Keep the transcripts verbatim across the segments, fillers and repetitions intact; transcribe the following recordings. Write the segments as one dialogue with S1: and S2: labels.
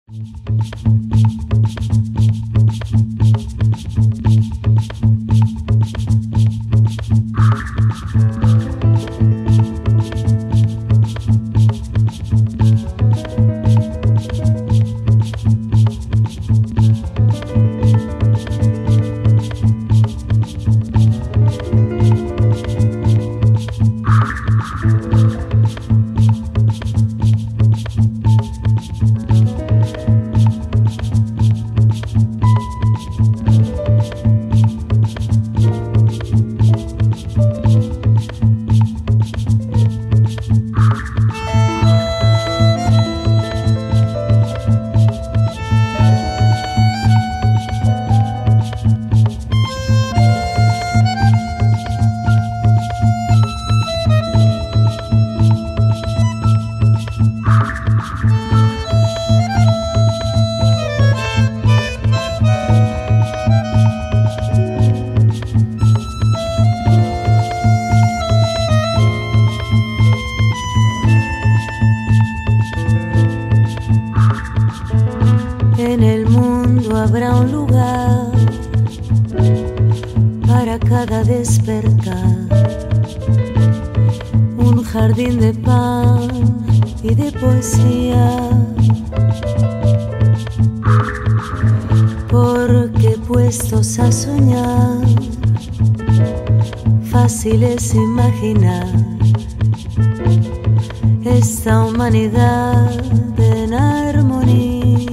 S1: En el mundo habrá un lugar para cada despertar, un jardín de pan y de poesía, porque puestos a soñar, fácil es imaginar esta humanidad en armonía.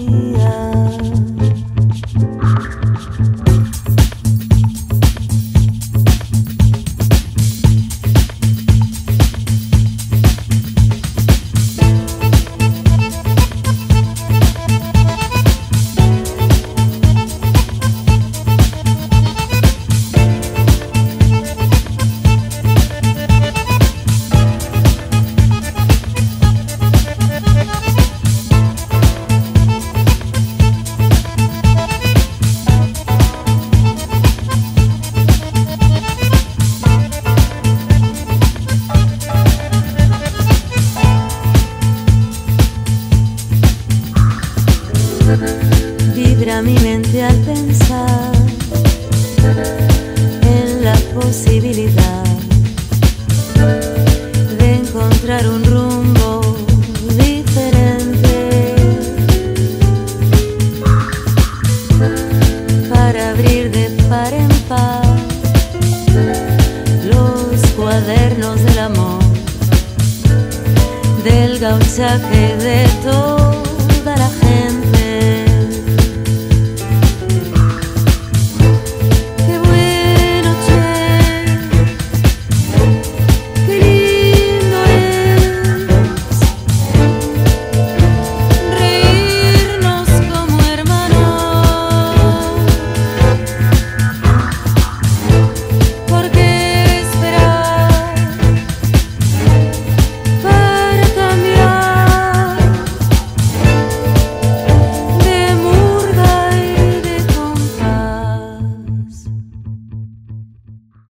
S1: Vibra mi mente al pensar en la posibilidad de encontrar un rumbo diferente para abrir de par en par los cuadernos del amor, del gauchaje